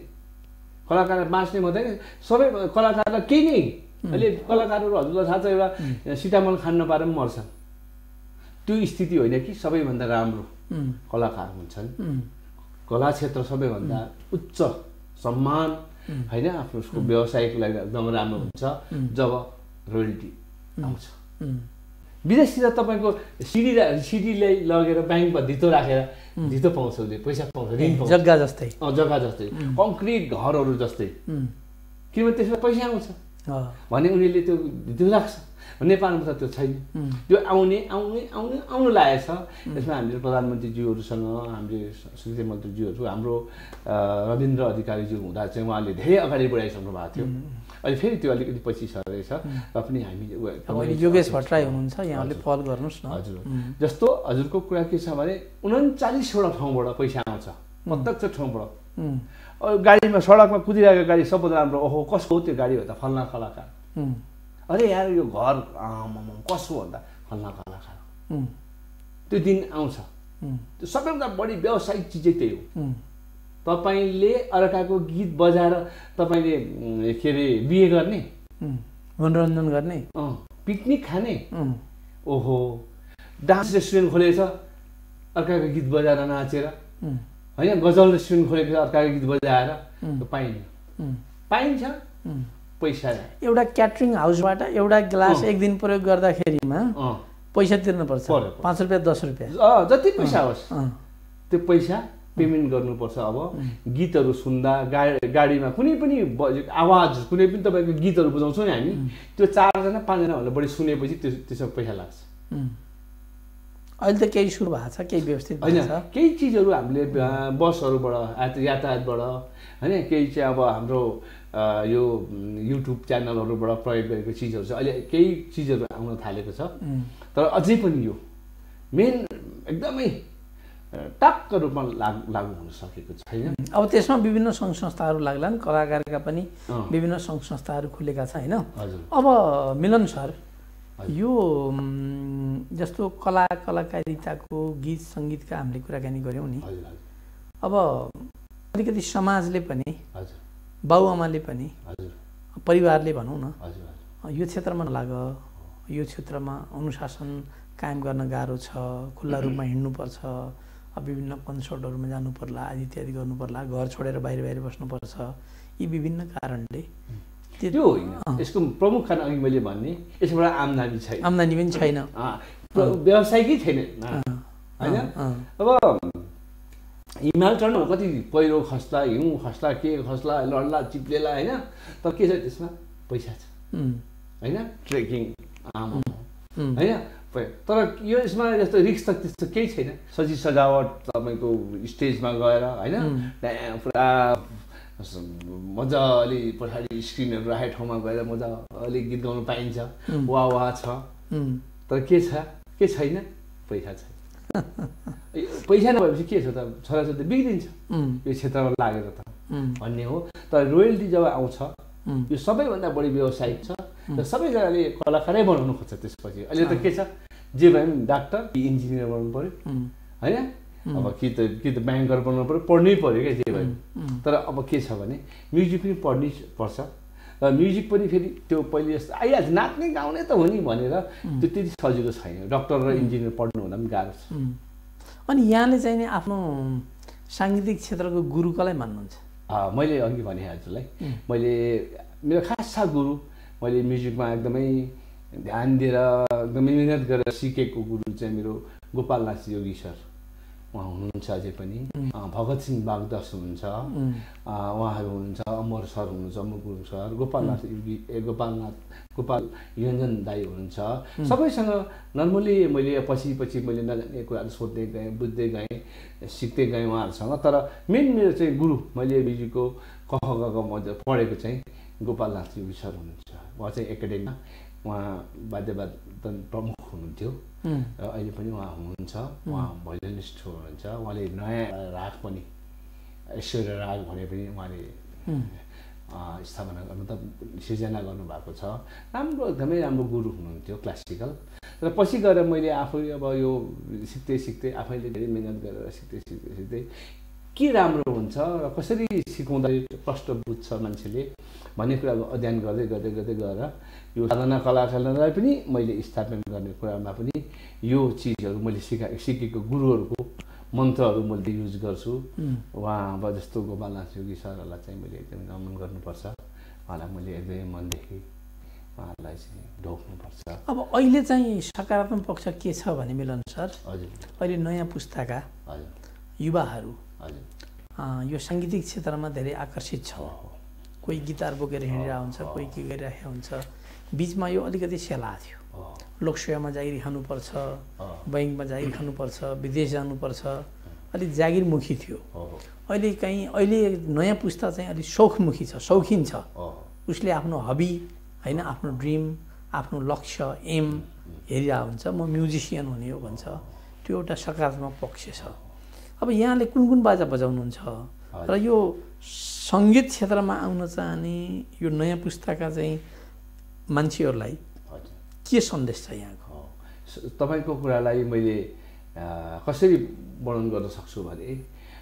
मात्रै सबै कलाकारलाई केही नै अहिले कलाकारहरू हजुरलाई थाहा छ एउटा सिटामल खान नपाएर पनि मर्छ त्यो स्थिति होइन कि सबैभन्दा राम्रो कलाकार हुन्छन् कला क्षेत्र सबैभन्दा उच्च सम्मान होइन आफ्नो उसको व्यवसायको लागि एकदम राम्रो हुन्छ जब रोयल्टी आउँछ विदेशतिर तपाईँको सिडीलाई लगेर ब्याङ्कमा धितो राखेर धितो पाउँछ उसले पैसा पाउँछ ऋण पाउँछ जग्गा जस्तै कङ्क्रिट घरहरू जस्तै किनभने त्यसमा पैसा आउँछ भने उनीहरूले त्यो धितो राख्छ नेपालमा त त्यो छैन त्यो आउनु लागेको छ यसमा हामीले प्रधानमन्त्रीज्यूहरूसँग हामीले संस्कृति मन्त्रीज्यूहरू हाम्रो रविन्द्र अधिकारीज्यू हुँदा चाहिँ उहाँले धेरै अगाडि बढाइसक्नु भएको थियो अहिले फेरि त्यो अलिकति पछि सरेछ र पनि हामी योगेश भट्टराई हुनुहुन्छ यहाँले पहल गर्नुहोस् न हजुर जस्तो हजुरको कुरा के छ भने 39वटा ठाउँबाट पैसा आउँछ प्रत्यक्ष ठाउँबाट गाडीमा सडकमा कुदिरहेको गाडी सबभन्दा राम्रो ओहो कसको हो त्यो गाडी हो त फल्ना कलाकार अरे यार यो घर कसको भन्दा फल्ना कलाकार त्यो दिन आउँछ त्यो सबैभन्दा बढी व्यावसायिक चिजै त्यही हो तपाईँले अर्काको गीत बजाएर तपाईँले के अरे बिहे गर्ने, मनोरञ्जन गर्ने, पिकनिक खाने, ओहो डान्स रेस्टुरेन्ट खोलेको छ अर्काको गीत बजाएर नाचेर, होइन गजल रेस्टुरेन्ट खोलेको छ अर्काको गीत बजाएर, पाइन्छ पैसा। एउटा क्याटरिङ हाउसबाट एउटा ग्लास एक दिन प्रयोग गर्दाखेरिमा पैसा तिर्नुपर्छ, 5 रुपियाँ 10 रुपियाँ जति पैसा होस् त्यो पैसा पेमेन्ट गर्नुपर्छ। अब गीतहरू सुन्दा गाडीमा कुनै पनि आवाज कुनै पनि तपाईँको गीतहरू बुझाउँछौँ नि हामी, त्यो 4 जना 5 जना भन्दा बढी सुनेपछि त्यसमा पैसा लाग्छ। अहिले त केही सुरु भएको छ, केही व्यवस्थित होइन, केही चिजहरू हामीले बसहरूबाट यातायातबाट होइन, केही चाहिँ अब हाम्रो यो युट्युब च्यानलहरूबाट प्रयोग गरेको चिजहरू छ। अहिले केही चिजहरू आउन थालेको छ, तर अझै पनि यो मेन एकदमै टक्क रूपमा लागू हुन सकेको छैन। अब त्यसमा विभिन्न सङ्घ संस्थाहरू लाग्लान्, कलाकारका पनि विभिन्न सङ्घ संस्थाहरू खुलेका छ होइन। अब मिलन सर, यो जस्तो कलाकारिताको गीत सङ्गीतका हामीले कुराकानी गऱ्यौँ नि, अब अलिकति समाजले पनि, बाबुआमाले पनि, परिवारले भनौँ न, यो क्षेत्रमा नलाग, यो क्षेत्रमा अनुशासन कायम गर्न गाह्रो छ, खुल्ला रूपमा हिँड्नु पर्छ, विभिन्न कन्सर्टहरूमा जानु पर्ला, आदि इत्यादि गर्नु पर्ला, घर छोडेर बाहिर बस्नुपर्छ, यी विभिन्न कारणले त्यो होइन। यसको प्रमुख कारण अघि मैले भन्ने यसबाट आम्दानी छैन, आम्दानी पनि छैन, व्यवसायिकै छैन होइन। अब हिमाल चढ्नु कति पहिरो खस्ला, हिउँ खस्ला, के खस्ला, लड्ला, चिप्लेला होइन, तर के छ त्यसमा पैसा छ होइन, ट्रेकिङ होइन। तर यो यसमा जस्तो रिस्क त त्यस्तो केही छैन, सजावट तपाईँको स्टेजमा गएर होइन, पुरा मजाले पछाडि स्क्रिनहरू राखेको ठाउँमा गएर मजाले गीत गाउनु पाइन्छ, वाह छ। तर के छ, के छैन, पैसा छैन। पैसा नभएपछि के छ त, छोराछोरी बिग्रिन्छ यो क्षेत्रमा लागेर त भन्ने हो। तर रोयल्टी जब आउँछ यो सबैभन्दा बढी व्यावसायिक छ र सबैजनाले कलाकारै बनाउनु खोज्छ। त्यसपछि अहिले त के छ, जे भए पनि डाक्टर कि इन्जिनियर बनाउनु पऱ्यो होइन, अब कि त ब्याङ्कर बनाउनु पऱ्यो, पढ्नै पऱ्यो क्या जे भए। तर अब के छ भने म्युजिक पनि पढ्नै पर्छ, र म्युजिक पनि फेरि त्यो पहिले जस्तो आइहाल्छ, नाच्ने गाउने त हो नि भनेर त्यो त्यति सजिलो छैन। डक्टर र इन्जिनियर पढ्नु हुँदा पनि गाह्रो छ। अनि यहाँले चाहिँ नि आफ्नो साङ्गीतिक क्षेत्रको गुरु कसलाई मान्नुहुन्छ? मैले अघि भने हजुरलाई, मैले मेरो खास गुरु, मैले म्युजिकमा एकदमै ध्यान दिएर एकदमै मिहिनेत गरेर सिकेको गुरु चाहिँ मेरो गोपालनाथ योगी सर, उहाँ हुनुहुन्छ अझै पनि। भगत सिंह बागदस हुनुहुन्छ, उहाँहरू हुनुहुन्छ, अमर सर हुनुहुन्छ, अमर गुरुङ सर, गोपाल योन्जन दाई हुनुहुन्छ। सबैसँग नर्मली मैले पछि मैले नजाने कुराहरू सोध्दै गएँ, बुझ्दै गएँ, सिक्दै गएँ उहाँहरूसँग। तर मेन मेरो चाहिँ गुरु, मैले म्युजिकको म पढेको चाहिँ गोपालनाथ योगी सर हुनुहुन्छ। उहाँ चाहिँ एकाडेमीमा उहाँ वाद्यवादन प्रमुख हुनुहुन्थ्यो र अहिले पनि उहाँ हुनुहुन्छ। उहाँ भोलिनिस्ट हुनुहुन्छ। उहाँले नयाँ राग पनि, ऐश्वर्य राग भने पनि उहाँले स्थापना मतलब सिर्जना गर्नुभएको छ। राम्रो, एकदमै राम्रो गुरु हुनुहुन्थ्यो क्लासिकल। र पछि गएर मैले आफै अब यो सिक्दै आफैले धेरै मिहिनेत गरेर सिक्दै के राम्रो हुन्छ र कसरी सिकाउँदा प्रष्ट बुझ्छ मान्छेले भन्ने कुरा अध्ययन गर्दै गएर यो साधना कलाकारलाई पनि मैले स्थापना गर्ने कुरामा पनि यो चिजहरू मैले सिकेको गुरुहरूको मन्त्रहरू मैले युज गर्छु। उहाँ अब जस्तो गोपालनाथ योगी सरहरूलाई चाहिँ मैले एकदमै नमन गर्नुपर्छ। उहाँलाई मैले एकदमै मनदेखि उहाँहरूलाई चाहिँ ढोक्नुपर्छ। अब अहिले चाहिँ सकारात्मक पक्ष के छ भने मिलन सर, हजुर, अहिले नयाँ पुस्ताका युवाहरू यो साङ्गीतिक क्षेत्रमा धेरै आकर्षित छ। कोही गिटार बोकेर हिँडिरहेको हुन्छ, कोही के गरिरहेको हुन्छ। बिचमा यो अलिकति सेला थियो, लोकसेवामा जागिरखानुपर्छ, बैङ्कमा जागिरखानुपर्छ, विदेश जानुपर्छ, अलिक जागिरमुखी थियो। अहिले नयाँ पुस्ता चाहिँ अलिक सौखमुखी छ, शौखिन छ। उसले आफ्नो हबी होइन, आफ्नो ड्रिम, आफ्नो लक्ष्य, एम हेरिरहेको हुन्छ। म म्युजिसियन हुने हो भन्छ। त्यो एउटा सकारात्मक पक्ष छ। अब यहाँले कुन बाजा बजाउनुहुन्छ र यो सङ्गीत क्षेत्रमा आउन चाहने यो नयाँ पुस्ताका चाहिँ मान्छेहरूलाई के सन्देश छ यहाँको? तपाईँको कुरालाई मैले कसरी वर्णन गर्न सक्छु भने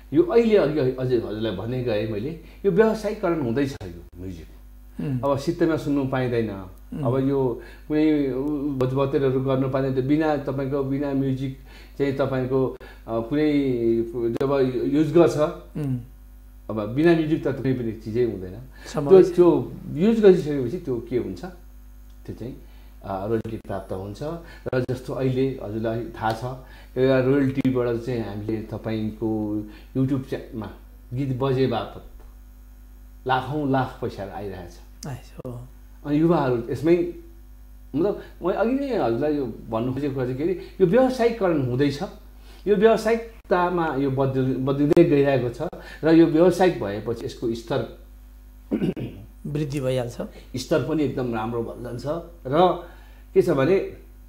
यो अहिले अघि अझै हजुरलाई भन्ने गएँ मैले, यो व्यावसायिकरण हुँदैछ यो म्युजिक। अब सित्तैमा सुन्नु पाइँदैन, अब यो कुनै भोजभतेरहरू गर्नु पाइँदैन, त्यो बिना तपाईँको बिना म्युजिक चाहिँ तपाईँको कुनै जब युज गर्छ, अब बिना म्युजिक त कुनै पनि चिजै हुँदैन। त्यो युज गरिसकेपछि त्यो के हुन्छ, त्यो चाहिँ रोयल्टी प्राप्त हुन्छ। र जस्तो अहिले हजुरलाई थाहा छ, एउटा रोयल्टीबाट चाहिँ हामीले तपाईँको युट्युब च्यानलमा गीत बजे बापत लाखौँ लाख पैसाहरू आइरहेछ। अनि युवाहरू यसमै, मतलब मैले अघि नै हजुरलाई यो भन्नु खोजेको कुरा चाहिँ के अरे, यो व्यावसायिकरण हुँदैछ, यो व्यावसायिकतामा यो बदलिँदै गइरहेको छ। र यो व्यावसायिक भएपछि यसको स्तर वृद्धि भइहाल्छ, स्तर पनि एकदम राम्रो भइजान्छ। र के छ भने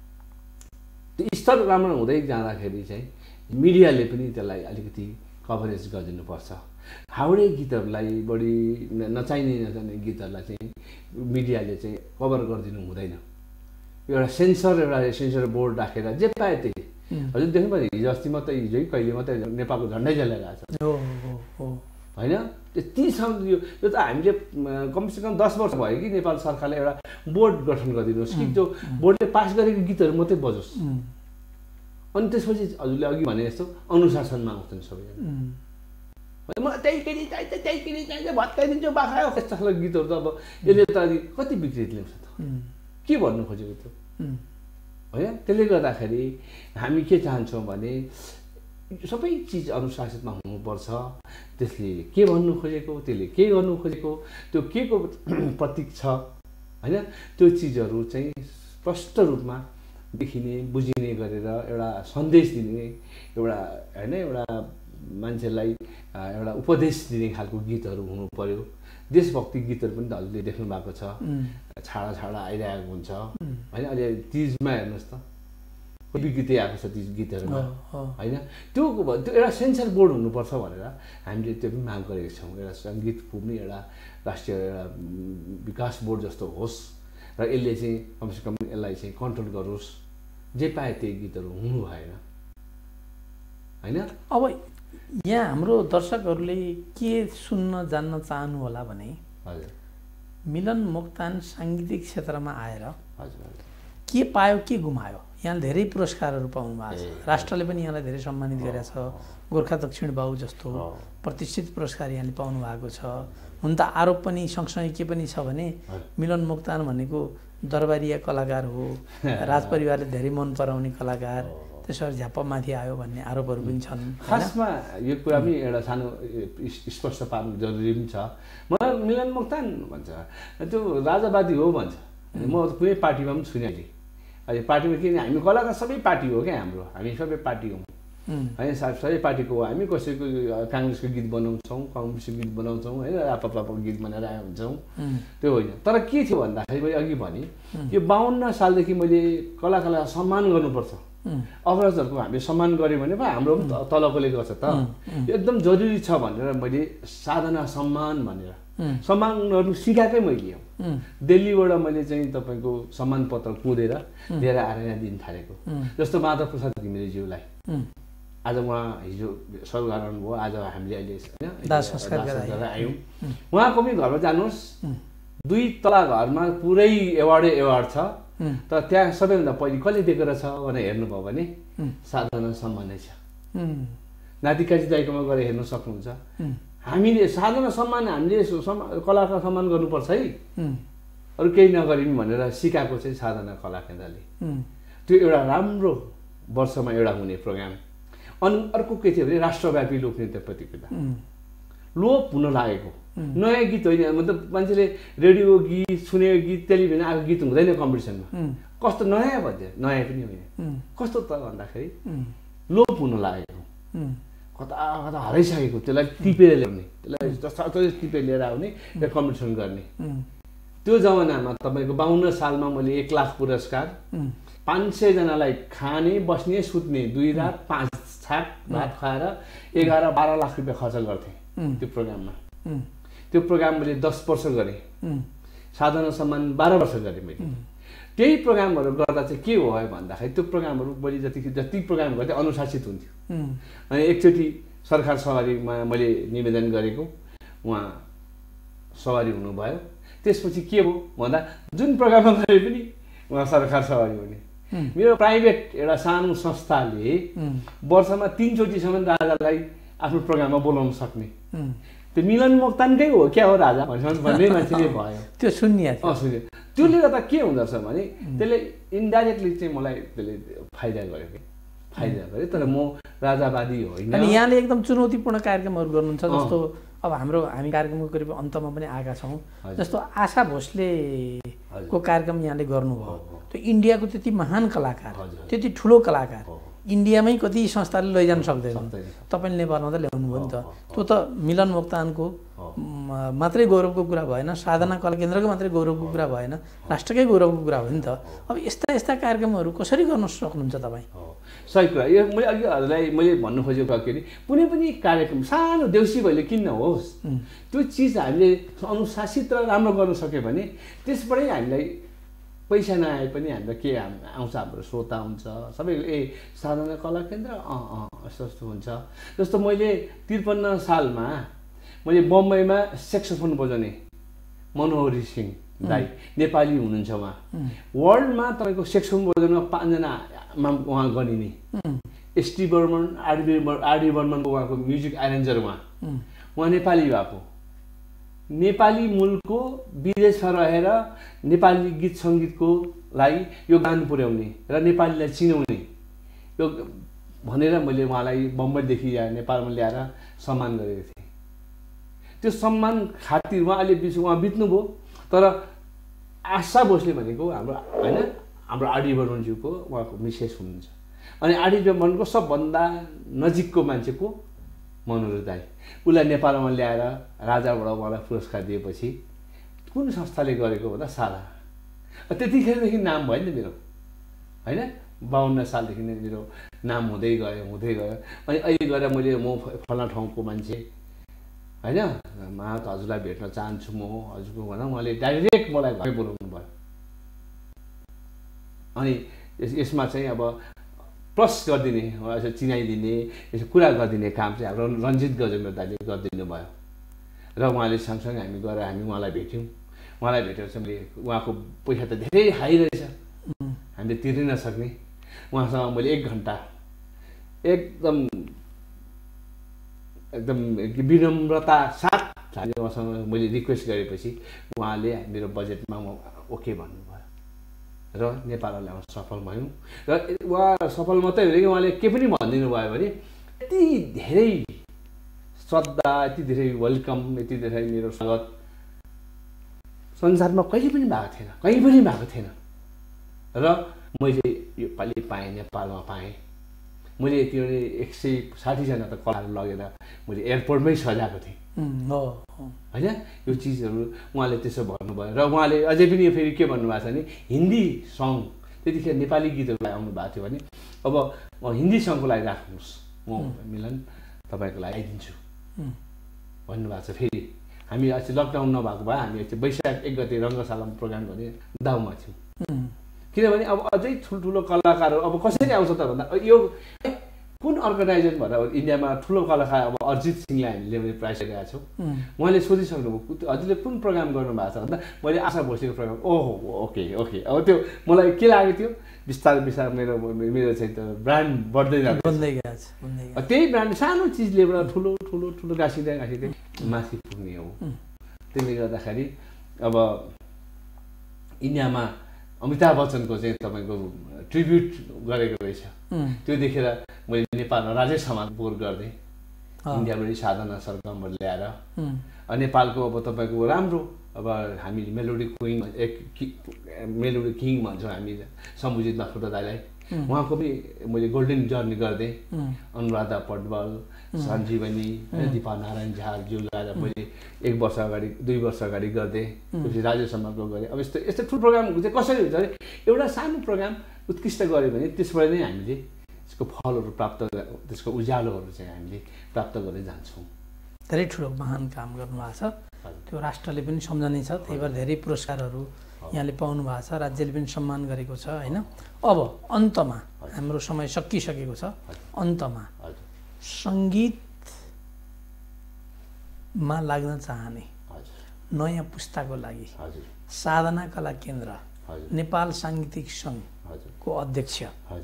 त्यो स्तर राम्रो हुँदै जाँदाखेरि चाहिँ मिडियाले पनि त्यसलाई अलिकति कभरेज गरिदिनुपर्छ। हाउडे गीतहरूलाई, बढी नचाहिने गीतहरूलाई चाहिँ मिडियाले चाहिँ कभर गरिदिनु हुँदैन। एउटा सेन्सर बोर्ड राखेर जे पाए त्यही। हजुर देख्नु पर्यो, हिजो अस्ति मात्रै, हिजो कहिले मात्रै नेपालको झन्डै जलाइरहेको छ होइन। त्यतिसम्म यो त हामीले कमसेकम 10 वर्ष भयो कि नेपाल सरकारले एउटा बोर्ड गठन गरिदिनुहोस् कि त्यो बोर्डले पास गरेको गीतहरू मात्रै बजोस्। अनि त्यसपछि हजुरले अघि भने जस्तो अनुशासनमा आउँछन् सबैजना। मलाई त्यही केही चाहिन्छ भत्काइदिन्छु बाख्रा, यस्तो खालको गीतहरू त अब यसले त कति विकृति ल्याउँछ त, के भन्नु खोजेको त्यो होइन। त्यसले गर्दाखेरि हामी के चाहन्छौँ भने सबै चिज अनुशासितमा हुनुपर्छ। त्यसले के भन्नु खोजेको, त्यसले के गर्नु खोजेको, त्यो के को प्रतीक छ होइन, त्यो चिजहरू चाहिँ स्पष्ट रूपमा देखिने बुझिने गरेर एउटा सन्देश दिने, एउटा होइन एउटा मान्छेलाई एउटा उपदेश दिने खालको गीतहरू हुनु पर्यो। देशभक्ति गीतहरू पनि त हजुरले देख्नु भएको छ, छाडा छाडा आइरहेको हुन्छ होइन। अहिले तिजमा हेर्नुहोस् त कति गीतै आएको छ तिज गीतहरूमा होइन। त्यो एउटा सेन्सर बोर्ड हुनुपर्छ भनेर हामीले त्यो पनि माग गरेका छौँ। एउटा सङ्गीतको पनि एउटा राष्ट्रिय एउटा विकास बोर्ड जस्तो होस् र यसले चाहिँ कमसेकम यसलाई चाहिँ कन्ट्रोल गरोस्। जे पाए त्यही गीतहरू हुनु भएन होइन। अब यहाँ हाम्रो दर्शकहरूले के सुन्न जान्न चाहनु होला भने, हजुर मिलन मोक्तान साङ्गीतिक क्षेत्रमा आएर हजुर के पायो के गुमायो। यहाँ धेरै पुरस्कारहरू पाउनु भएको छ, राष्ट्रले पनि यहाँलाई धेरै सम्मानित गरेको छ। गोर्खा दक्षिण बाहु जस्तो प्रतिष्ठित पुरस्कार यहाँले पाउनु भएको छ। हुन त आरोप पनि सँगसँगै के पनि छ भने मिलन मोक्तान भनेको दरबारिया कलाकार हो, राजपरिवारले धेरै मन पराउने कलाकार, त्यसबाट झ्याप्पमाथि आयो भन्ने आरोपहरू पनि छन्। खासमा यो कुरा पनि एउटा सानो स्पष्ट पार्नु जरुरी पनि छ। मलाई मिलन मोक्तान भन्छ त्यो राजावादी हो भन्छ। म कुनै पार्टीमा पनि छुइनँ अहिले पार्टीमा, किन हामी कलाकार सबै पार्टी हो क्या, हाम्रो हामी सबै पार्टी हौँ होइन, सबै पार्टीको हो। हामी कसैको काङ्ग्रेसको गीत बनाउँछौँ, कङ्ग्रेसको गीत बनाउँछौँ होइन, रापाको गीत बनाएर आएको हुन्छौँ, त्यो होइन। तर के थियो भन्दाखेरि मैले अघि भने यो 52 सालदेखि मैले कलाकारलाई सम्मान गर्नुपर्छ, अवरजहरूको हामीले सम्मान गऱ्यौँ भने पो हाम्रो पनि तलकोले गर्छ त, एकदम जरुरी छ भनेर मैले साधना सम्मान भनेर सम्मान गर्नु सिकाएकै मैले हो। दिल्लीबाट मैले चाहिँ तपाईँको सम्मान पत्र कुदेर लिएर आएर यहाँ दिन थालेको। जस्तो माधव प्रसाद घिमिरेज्यूलाई आज उहाँ हिजो स्वर्गआरोहण भयो, आज हामीले अहिले दाह संस्कार गरेर आयौँ। उहाँको पनि घरमा जानुहोस्, 2 तला घरमा पुरै एवार्ड छ, तर त्यहाँ सबैभन्दा पहिले कसले दिएको रहेछ भनेर हेर्नुभयो भने साधना सम्मानै छ। नातिकाजी दाइकोमा गएर हेर्न सक्नुहुन्छ। हामीले साधना सम्मान, हामीले कलाकार सम्मान गर्नुपर्छ है, अरू केही नगरिन् भनेर सिकाएको चाहिँ साधना कला केन्द्रले। त्यो एउटा राम्रो वर्षमा एउटा हुने प्रोग्राम। अनि अर्को के थियो भने राष्ट्रव्यापी लोकनृत्य प्रतियोगिता लोप हुन लागेको। नयाँ गीत होइन, मतलब मान्छेले रेडियो गीत सुनेको गीत टेलिभिजन आएको गीत हुँदैन कम्पिटिसनमा। कस्तो नयाँ भन्यो, नयाँ पनि होइन, कस्तो त भन्दाखेरि लोप हुन लागेको, कता कता हराइसकेको, त्यसलाई टिपेर ल्याउने, त्यसलाई जस्तो टिपेर लिएर आउने र कम्पिटिसन गर्ने। त्यो जमानामा तपाईँको 52 सालमा मैले 1 लाख पुरस्कार, 500 जनालाई खाने बस्ने सुत्ने 2 रात 5 छाक भात खुवाएर 11-12 लाख रुपियाँ खर्च गर्थेँ त्यो प्रोग्राममा। त्यो प्रोग्राम मैले 10 वर्ष गरेँ, साधना सम्मान 12 वर्ष गरेँ मैले। त्यही प्रोग्रामहरू गर्दा चाहिँ के भयो भन्दाखेरि त्यो प्रोग्रामहरू मैले जति प्रोग्राम गर्थेँ अनुशासित हुन्थ्यो। अनि एकचोटि सरकार सवारीमा मैले निवेदन गरेको, उहाँ सवारी हुनुभयो। त्यसपछि के भयो भन्दा जुन प्रोग्राममा गरे पनि उहाँ सरकार सवारी हुने। मेरो प्राइभेट एउटा सानो संस्थाले वर्षमा 3 चोटिसम्म राजालाई आफ्नो प्रोग्राममा बोलाउन सक्ने। त्यो मिलन मोक्तानकै हो क्या हो राजा भन्ने मान्छेले भयो। त्यो सुन्ने सुन्यो। त्यसले गर्दा के हुँदो रहेछ भने त्यसले इन्डाइरेक्टली चाहिँ मलाई त्यसले फाइदा गर्यो कि फाइदा गर्यो। तर म राजावादी होइन। अनि यहाँले एकदम चुनौतीपूर्ण कार्यक्रमहरू गर्नुहुन्छ, जस्तो अब हामी कार्यक्रमको करिब अन्तमा पनि आएका छौँ। जस्तो आशा भोसलेको कार्यक्रम यहाँले गर्नुभयो। त्यो इन्डियाको त्यति महान कलाकार, त्यति ठुलो कलाकार इन्डियामै कति संस्थाले लैजान सक्दैन, तपाईँले नेपालमा त ल्याउनु भयो नि त। त्यो त मिलन मोक्तानको मात्रै गौरवको कुरा भएन, साधना कला केन्द्रको मात्रै गौरवको कुरा भएन, राष्ट्रकै गौरवको कुरा हो नि त। अब यस्ता कार्यक्रमहरू कसरी गर्न सक्नुहुन्छ तपाईँ? सही कुरा। यो मैले अघि हजुरलाई मैले भन्नु खोजेको के अरे, कुनै पनि कार्यक्रम सानो देउसी भैलो किन नहोस्, त्यो चिज हामीले अनुशासित र राम्रो गर्न सक्यो भने त्यसबाटै हामीलाई पैसा नआए पनि हामीलाई के आउँछ, हाम्रो श्रोता हुन्छ सबै। साधना कला केन्द्र यस्तो हुन्छ। जस्तो मैले 53 सालमा मैले बम्बईमा सेक्सोफोन बजाउने मनोहरी सिंह दाई नेपाली हुनुहुन्छ, उहाँ वर्ल्डमा तपाईँको सेक्सोफोन बजाउनमा 5 जनामा उहाँ गनिने। एसटी बर्मन, आरडी बर्मनको उहाँको म्युजिक एरेन्जर उहाँ नेपाली भएको, नेपाली मूलको विदेशमा रहेर नेपाली गीत सङ्गीतको लागि यो गान पुर्याउने र नेपालीलाई चिनाउने यो भनेर मैले उहाँलाई बम्बईदेखि नेपालमा ल्याएर सम्मान गरेको थिएँ। त्यो सम्मान खातिर उहाँ बित्नुभयो। तर आशा भोसले भनेको हाम्रो होइन, हाम्रो आरडी बर्मनज्यूको उहाँको मिसेस हुनुहुन्छ। अनि आरडी बर्मनको सबभन्दा नजिकको मान्छेको मनोहर दाई, उसलाई नेपालमा ल्याएर राजाबाट उहाँलाई पुरस्कार दिएपछि कुन संस्थाले गरेको भन्दा साला। त्यतिखेरदेखि नाम भयो नि मेरो, होइन 52 सालदेखि नै मेरो नाम हुँदै गयो। अनि अहिले गएर मैले म फलाना ठाउँको मान्छे होइन, हजुरलाई भेट्न चाहन्छु म हजुरको भन्दा उहाँले डाइरेक्ट मलाई घरै बोलाउनु भयो। अनि यसमा चाहिँ अब प्लस गरिदिने, यसो चिनाइदिने, यसो कुरा गरिदिने काम चाहिँ हाम्रो रञ्जित गजमेर दाइले गरिदिनु भयो। र उहाँले सँगसँगै हामी गएर उहाँलाई भेट्यौँ। उहाँलाई भेटेर चाहिँ मैले उहाँको पैसा त धेरै हाई रहेछ, हामीले तिर्नै नसक्ने। उहाँसँग मैले 1 घन्टा एकदम विनम्रता साथ उहाँसँग मैले रिक्वेस्ट गरेपछि उहाँले मेरो बजेटमा ओके भन्नुभयो र नेपालमा ल्याउन सफल भयौँ। र उहाँ सफल मात्रै होइन कि उहाँले के पनि भनिदिनु भयो भने यति धेरै श्रद्धा, यति धेरै वेलकम, यति धेरै मेरो स्वागत संसारमा कहिले पनि भएको थिएन। र मैले यो पालि पाएँ, नेपालमा पाएँ। मैले यति 160 जना त कलाकार लगेर मैले एयरपोर्टमै सजाएको थिएँ होइन। यो चिजहरू उहाँले त्यसो भन्नुभयो। र उहाँले अझै पनि फेरि के भन्नुभएको छ भने हिन्दी सङ, त्यतिखेर नेपाली गीतहरूलाई आउनु भएको थियो भने अब हिन्दी सङको लागि राख्नुहोस्, म मिलन तपाईँको लागि आइदिन्छु भन्नुभएको छ। फेरि हामी अस्ति लकडाउन नभएको भए हामी वैशाख 1 गते रङ्गशालामा प्रोग्राम गर्ने दाउमा थियौँ। किनभने अब अझै ठुल्ठुलो कलाकारहरू अब कसरी आउँछ त भन्दा यो कुन अर्गनाइजेसन भएर इन्डियामा ठुलो कलाकार अब अरिजित सिंहलाई हामीले ल्याउने प्राइस लिएका छौँ। उहाँले सोधिसक्नुभयो हजुरले कुन प्रोग्राम गर्नुभएको छ भन्दा मैले आशा भोसलेको प्रोग्राम। ओहो ओके। अब त्यो मलाई के लाग्यो, त्यो बिस्तारै मेरो चाहिँ त ब्रान्ड बढ्दै गएछ। त्यही ब्रान्ड सानो चिजलेबाट ठुलो गाँसिँदै माथि पुग्ने हो। त्यसले गर्दाखेरि अब इन्डियामा अमिताभ बच्चनको चाहिँ तपाईँको ट्रिब्युट गरेको रहेछ। त्यो देखेर मैले नेपालमा राजेश हमाल पोहोर गरिदिएँ, इन्डियाबाट साधना सरगमहरू ल्याएर। नेपालको अब तपाईँको राम्रो अब हामी मेलोडी किङ भन्छौँ हामी सम्बुजित नखुट्टा दाइलाई, उहाँको पनि मैले गोल्डन जर्नी गरिदिएँ। अनुराधा पटवाल, सञ्जीवनी, दिपा नारायण झाज्यूलाई मैले 1 वर्ष अगाडि 2 वर्ष अगाडि गरिदिएँ। त्यसपछि राजेश हमालको गरेँ। अब यस्तो ठुलो प्रोग्राम चाहिँ कसरी हुन्छ भने एउटा सानो प्रोग्राम उत्कृष्ट गऱ्यो भने त्यसबाट नै हामीले त्यसको फलहरू प्राप्त, त्यसको उज्यालोहरू चाहिँ हामीले प्राप्त गर्दै जान्छौँ। धेरै ठुलो महान काम गर्नुभएको छ, त्यो राष्ट्रले पनि सम्झने छ। त्यही भएर धेरै पुरस्कारहरू यहाँले पाउनु भएको छ, राज्यले पनि सम्मान गरेको छ होइन। अब अन्तमा हाम्रो समय सकिसकेको छ। अन्तमा सङ्गीत मा लाग्न चाहने नयाँ पुस्ताको लागि साधना कला केन्द्र नेपाल साङ्गीतिक सङ्घको अध्यक्ष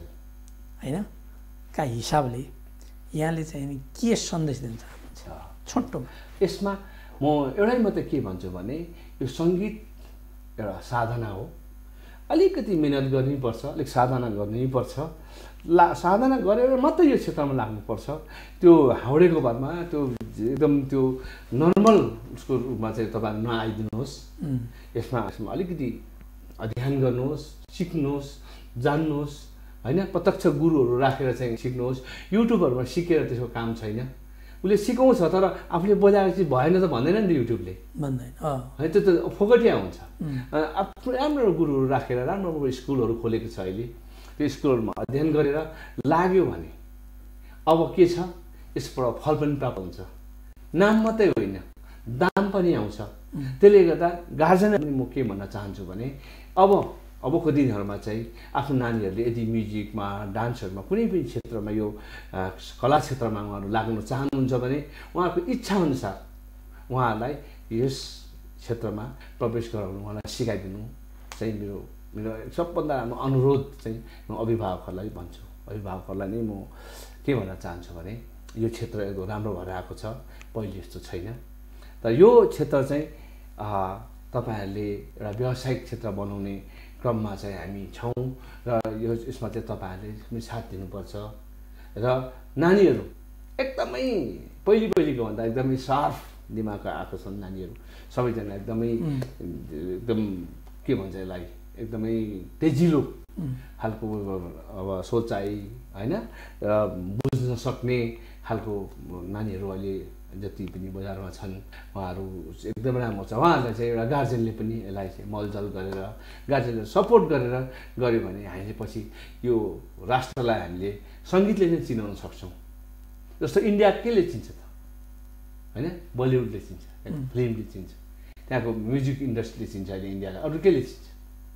होइन का हिसाबले यहाँले चाहिँ के सन्देश दिन चाहनुहुन्छ छोटो? यसमा म एउटै मात्रै के भन्छु भने यो सङ्गीत एउटा साधना हो, अलिकति मिहिनेत गर्नुपर्छ, अलिक साधना गर्नैपर्छ। साधना गरेर मात्रै यो क्षेत्रमा लाग्नुपर्छ। त्यो हाउडेको बादमा त्यो एकदम त्यो नर्मल उसको रूपमा चाहिँ तपाईँ नआइदिनुहोस्। यसमा अलिकति अध्ययन गर्नुहोस्, सिक्नुहोस्, जान्नुहोस् होइन। प्रत्यक्ष गुरुहरू राखेर चाहिँ सिक्नुहोस्। युट्युबहरूमा सिकेर त्यसको काम छैन। उसले सिकाउँछ तर आफूले बजाएपछि भएन त भन्दैन नि त युट्युबले, भन्दैन है। त्यो त फोकटिया हुन्छ। आफ्नो राम्रो गुरुहरू राखेर राम्रो स्कुलहरू खोलेको छ अहिले। त्यो स्कुलहरूमा अध्ययन गरेर लाग्यो भने अब के छ, यसबाट फल पनि प्राप्त हुन्छ। नाम मात्रै होइन, दाम पनि आउँछ। त्यसले गर्दा गार्जेनले पनि म के भन्न चाहन्छु भने अबको दिनहरूमा चाहिँ आफ्नो नानीहरूले यदि म्युजिकमा, डान्सहरूमा, कुनै पनि क्षेत्रमा यो कला क्षेत्रमा उहाँहरू लाग्न चाहनुहुन्छ भने उहाँहरूको इच्छाअनुसार उहाँहरूलाई यस क्षेत्रमा प्रवेश गराउनु, उहाँलाई सिकाइदिनु चाहिँ मेरो सबभन्दा राम्रो अनुरोध चाहिँ म अभिभावकहरूलाई भन्छु। अभिभावकहरूलाई नै म के भन्न चाहन्छु भने यो क्षेत्र एकदम राम्रो भएर आएको छ, पहिले जस्तो छैन। तर यो क्षेत्र चाहिँ तपाईँहरूले एउटा व्यावसायिक क्षेत्र बनाउने क्रममा चाहिँ हामी छौँ र यसमा चाहिँ तपाईँहरूले साथ दिनुपर्छ। र नानीहरू एकदमै पहिलेको भन्दा एकदमै सार्प दिमागका आएको छन् नानीहरू सबैजना। एकदम के भन्छ यसलाई, एकदमै तेजिलो खालको अब सोचाइ होइन र बुझ्न सक्ने खालको नानीहरू अहिले जति पनि बजारमा छन् उहाँहरू एकदमै राम्रो छ। उहाँहरूलाई चाहिँ एउटा गार्जेनले पनि यसलाई चाहिँ मलजल गरेर गार्जेनले सपोर्ट गरेर गऱ्यो भने हामीले पछि यो राष्ट्रलाई हामीले सङ्गीतले नै चिनाउन सक्छौँ। जस्तो इन्डिया केले चिन्छ त होइन, बलिउडले चिन्छ, फिल्मले चिन्छ, त्यहाँको म्युजिक इन्डस्ट्रीले चिन्छ अहिले इन्डियालाई, अरू केले चिन्छ?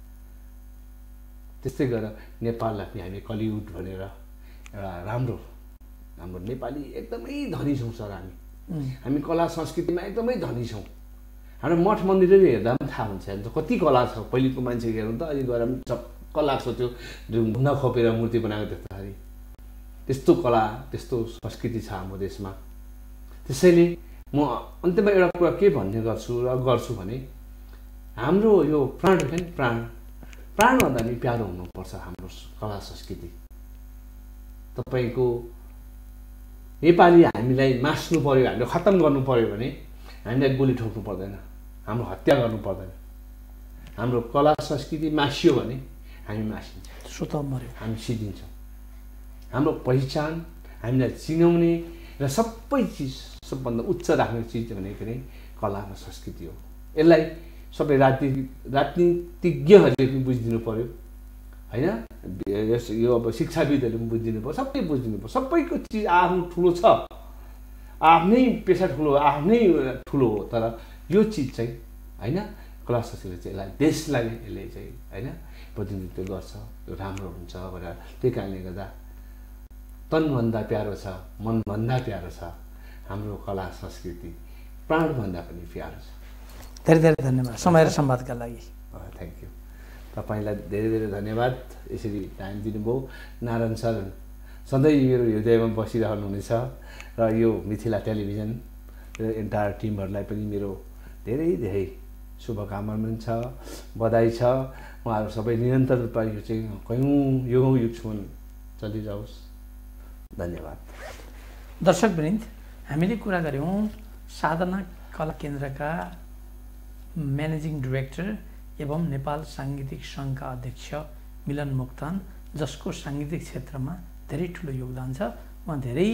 त्यस्तै गरेर नेपाललाई पनि हामी कलिउड भनेर एउटा राम्रो नेपाली एकदमै धनी छौँ सर। हामी कला संस्कृतिमा एकदमै धनी छौँ। हाम्रो मठ मन्दिरहरू हेर्दा पनि थाहा हुन्छ कति कला छ। पहिलेको मान्छे हेर्नु त अहिले गएर पनि चक्क लाग्छ त्यो ढुङ्गा खोपेर मूर्ति बनाएको देख्दाखेरि। त्यस्तो कला, त्यस्तो संस्कृति छ हाम्रो देशमा। त्यसैले म अन्त्यमा एउटा कुरा के भन्ने गर्छु भने हाम्रो यो प्राण होइन, प्राणभन्दा पनि प्यारो हुनुपर्छ हाम्रो कला संस्कृति। तपाईँको नेपाली हामीलाई मास्नु पर्यो, हामीले खत्तम गर्नु पर्यो भने हामीलाई गोली ठोक्नु पर्दैन, हाम्रो हत्या गर्नु पर्दैन। हाम्रो कला संस्कृति मासियो भने हामी मासिन्छ, हामी सिद्धिन्छौँ। हाम्रो पहिचान हामीलाई चिनाउने र सबै चिज सबभन्दा उच्च राख्ने चिज भनेको नै कला र संस्कृति हो। यसलाई सबै राजनीतिज्ञहरूले पनि बुझिदिनु पर्यो होइन। यो अब शिक्षाविदहरूले पनि बुझिदिनु पर्यो, सबै बुझिदिनु पर्यो। सबैको चिज आफ्नो ठुलो छ, आफ्नै पेसा ठुलो, आफ्नै ठुलो हो। तर यो चिज चाहिँ होइन, कला संस्कृतिले चाहिँ यसलाई देशलाई यसले चाहिँ होइन प्रतिनिधित्व गर्छ, यो राम्रो हुन्छ भनेर। त्यही कारणले गर्दा तनभन्दा प्यारो छ, मनभन्दा प्यारो छ हाम्रो कला संस्कृति, प्राणभन्दा पनि प्यारो छ। धेरै धेरै धन्यवाद समय र संवादका लागि। Thank you. तपाईँलाई धेरै धेरै धन्यवाद, यसरी टाइम दिनुभयो। नारायण सर सधैँ मेरो हृदयमा बसिरहनुहुनेछ र यो मिथिला टेलिभिजन र एन्टायर टिमहरूलाई पनि मेरो धेरै धेरै शुभकामना पनि छ, बधाई छ। उहाँहरू सबै निरन्तर रूपमा यो चाहिँ कयौँ युगसम्म चलिरहोस्। धन्यवाद। दर्शकवृन्द, हामीले कुरा गऱ्यौँ साधना कला केन्द्रका म्यानेजिङ डाइरेक्टर एवं नेपाल साङ्गीतिक सङ्घका अध्यक्ष मिलन मोक्तान, जसको साङ्गीतिक क्षेत्रमा धेरै ठुलो योगदान छ। उहाँ धेरै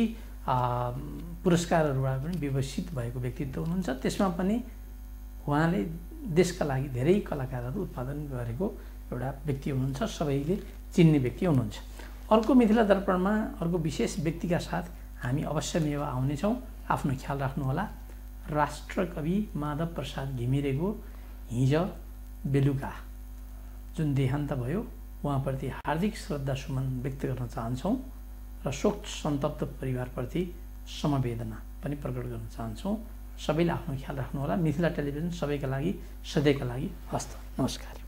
पुरस्कारहरूबाट पनि विभूषित भएको व्यक्तित्व हुनुहुन्छ। त्यसमा पनि उहाँले देशका लागि धेरै कलाकारहरू उत्पादन गरेको एउटा व्यक्ति हुनुहुन्छ, सबैले चिन्ने व्यक्ति हुनुहुन्छ। अर्को मिथिला दर्पणमा अर्को विशेष व्यक्तिका साथ हामी अवश्यमेव आउनेछौँ। आफ्नो ख्याल राख्नुहोला। राष्ट्रकवि माधव प्रसाद घिमिरेको हिजो बेलुका जुन देहान्त भयो, उहाँप्रति हार्दिक श्रद्धा सुमन व्यक्त गर्न चाहन्छौँ र शोक सन्तप्त परिवारप्रति समवेदना पनि प्रकट गर्न चाहन्छौँ। सबैले आफ्नो ख्याल राख्नुहोला। मिथिला टेलिभिजन सबैका लागि सधैँका लागि हस्त। नमस्कार।